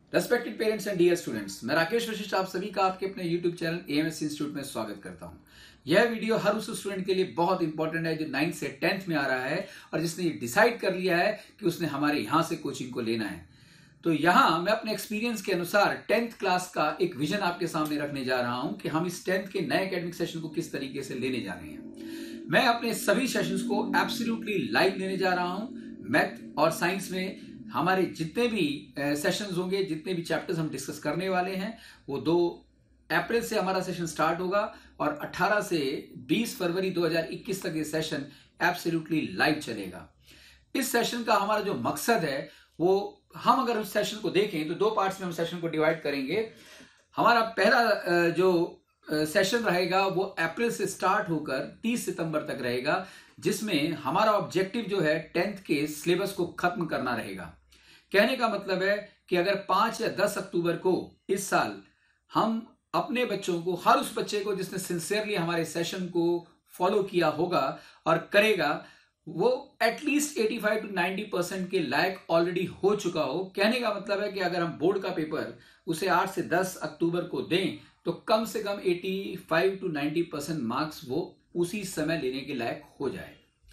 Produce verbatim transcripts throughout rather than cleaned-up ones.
Respected parents and dear students, मैं राकेश वशिष्ठ आप सभी का आपके अपने यूट्यूब चैनल एएमएस इंस्टीट्यूट में स्वागत करता हूं। यह वीडियो हर उस स्टूडेंट के लिए बहुत इंपॉर्टेंट है जो नाइन्थ से टेंथ में आ रहा है और जिसने ये डिसाइड कर लिया है कि उसने हमारे यहां से कोचिंग को लेना है। तो यहां मैं अपने एक्सपीरियंस के अनुसार टेंथ क्लास का एक विजन आपके सामने रखने जा रहा हूं कि हम इस टेंथ के नए एकेडमिक सेशन को किस तरीके से लेने जा रहे हैं। मैं अपने सभी सेशंस को एब्सोल्युटली लाइव लेने जा रहा हूं। मैथ और साइंस में हमारे जितने भी सेशंस होंगे, जितने भी चैप्टर्स हम डिस्कस करने वाले हैं, वो दो अप्रैल से हमारा सेशन स्टार्ट होगा और अठारह से बीस फरवरी दो हज़ार इक्कीस तक ये सेशन एब्सोल्युटली लाइव चलेगा। इस सेशन का हमारा जो मकसद है वो हम अगर उस सेशन को देखें तो दो पार्ट्स में हम सेशन को डिवाइड करेंगे। हमारा पहला जो सेशन रहेगा वो अप्रैल से स्टार्ट होकर तीस सितंबर तक रहेगा, जिसमें हमारा ऑब्जेक्टिव जो है टेंथ के सिलेबस को खत्म करना रहेगा। कहने का मतलब है कि अगर पांच या दस अक्टूबर को इस साल हम अपने बच्चों को, हर उस बच्चे को जिसने सिंसियरली हमारे सेशन को फॉलो किया होगा और करेगा, वो एटलीस्ट पचासी टू नब्बे परसेंट के लायक ऑलरेडी हो चुका हो। कहने का मतलब है कि अगर हम बोर्ड का पेपर उसे आठ से दस अक्टूबर को दें तो कम से कम पचासी टू नब्बे परसेंट मार्क्स वो उसी समय लेने के लायक हो जाए।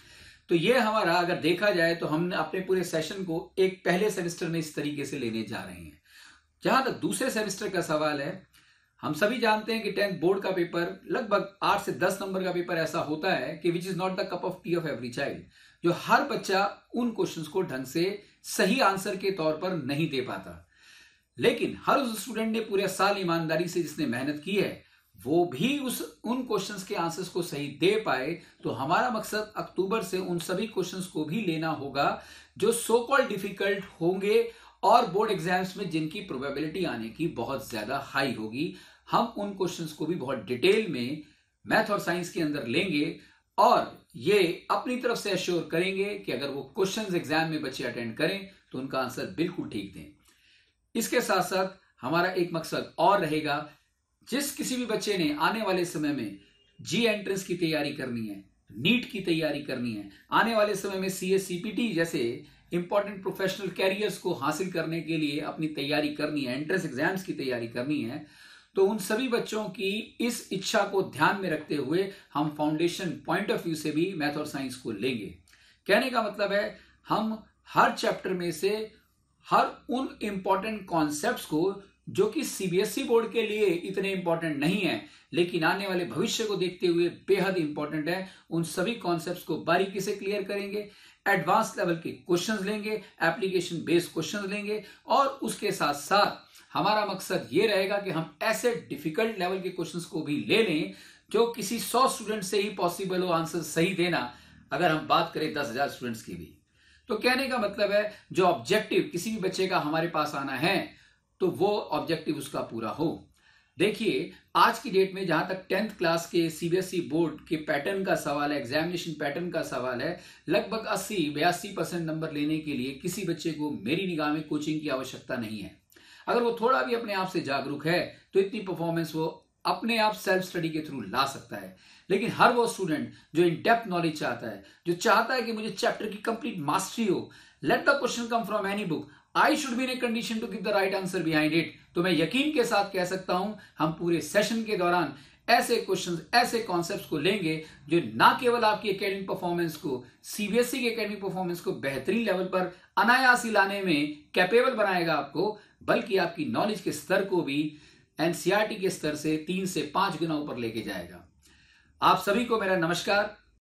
तो ये हमारा अगर देखा जाए तो हम अपने पूरे सेशन को एक पहले सेमेस्टर में इस तरीके से लेने जा रहे हैं। जहां तक दूसरे सेमेस्टर का सवाल है, हम सभी जानते हैं कि टेंथ बोर्ड का पेपर लगभग आठ से दस नंबर का पेपर ऐसा होता है कि which is not the cup of tea of every child, जो हर बच्चा उन क्वेश्चंस को ढंग से सही आंसर के तौर पर नहीं दे पाता। लेकिन हर उस स्टूडेंट ने पूरे साल ईमानदारी से जिसने मेहनत की है वो भी उस उन क्वेश्चंस के आंसर्स को सही दे पाए। तो हमारा मकसद अक्टूबर से उन सभी क्वेश्चंस को भी लेना होगा जो सो कॉल्ड डिफिकल्ट होंगे और बोर्ड एग्जाम्स में जिनकी प्रोबेबिलिटी आने की बहुत ज्यादा हाई होगी। हम उन क्वेश्चंस को भी बहुत डिटेल में मैथ और साइंस के अंदर लेंगे और ये अपनी तरफ से एश्योर करेंगे कि अगर वो क्वेश्चंस एग्जाम में बच्चे अटेंड करें तो उनका आंसर बिल्कुल ठीक दें। इसके साथ साथ हमारा एक मकसद और रहेगा, जिस किसी भी बच्चे ने आने वाले समय में जी एंट्रेंस की तैयारी करनी है, नीट की तैयारी करनी है, आने वाले समय में C S C P T जैसे इंपॉर्टेंट प्रोफेशनल कैरियर्स को हासिल करने के लिए अपनी तैयारी करनी है, एंट्रेंस एग्जाम्स की तैयारी करनी है, तो उन सभी बच्चों की इस इच्छा को ध्यान में रखते हुए हम फाउंडेशन पॉइंट ऑफ व्यू से भी मैथ और साइंस को लेंगे। कहने का मतलब है हम हर चैप्टर में से हर उन इंपॉर्टेंट कॉन्सेप्ट्स को जो कि सीबीएसई बोर्ड के लिए इतने इंपॉर्टेंट नहीं है लेकिन आने वाले भविष्य को देखते हुए बेहद इंपॉर्टेंट है, उन सभी कॉन्सेप्ट्स को बारीकी से क्लियर करेंगे। एडवांस लेवल के क्वेश्चंस लेंगे, एप्लीकेशन बेस्ड क्वेश्चंस लेंगे और उसके साथ साथ हमारा मकसद ये रहेगा कि हम ऐसे डिफिकल्ट लेवल के क्वेश्चंस को भी ले लें जो किसी सौ स्टूडेंट से ही पॉसिबल हो आंसर सही देना, अगर हम बात करें दस हजार स्टूडेंट्स की भी। तो कहने का मतलब है जो ऑब्जेक्टिव किसी भी बच्चे का हमारे पास आना है तो वो ऑब्जेक्टिव उसका पूरा हो। देखिए, आज की डेट में जहां तक टेंथ क्लास के सीबीएसई बोर्ड के पैटर्न का सवाल है, एग्जामिनेशन पैटर्न का सवाल है, लगभग अस्सी बयासी परसेंट नंबर लेने के लिए किसी बच्चे को मेरी निगाह में कोचिंग की आवश्यकता नहीं है। अगर वो थोड़ा भी अपने आप से जागरूक है तो इतनी परफॉर्मेंस वो अपने आप सेल्फ स्टडी के थ्रू ला सकता है। लेकिन हर वो स्टूडेंट जो इन डेप्थ नॉलेज चाहता है, जो चाहता है कि मुझे चैप्टर की कंप्लीट मास्टरी हो, let the question come from any book, I should be in a condition to give the right answer behind it, तो मैं यकीन के साथ कह सकता हूं हम पूरे सेशन के दौरान ऐसे क्वेश्चंस, ऐसे कॉन्सेप्ट्स को लेंगे जो ना केवल आपकी एकेडमिक परफॉर्मेंस को, सीबीएसई की एकेडमिक परफॉर्मेंस को बेहतरीन लेवल पर अनायास ही लाने में कैपेबल बनाएगा आपको, बल्कि आपकी नॉलेज के स्तर को भी एनसीईआरटी के स्तर से तीन से पांच गुना ऊपर लेके जाएगा। आप सभी को मेरा नमस्कार।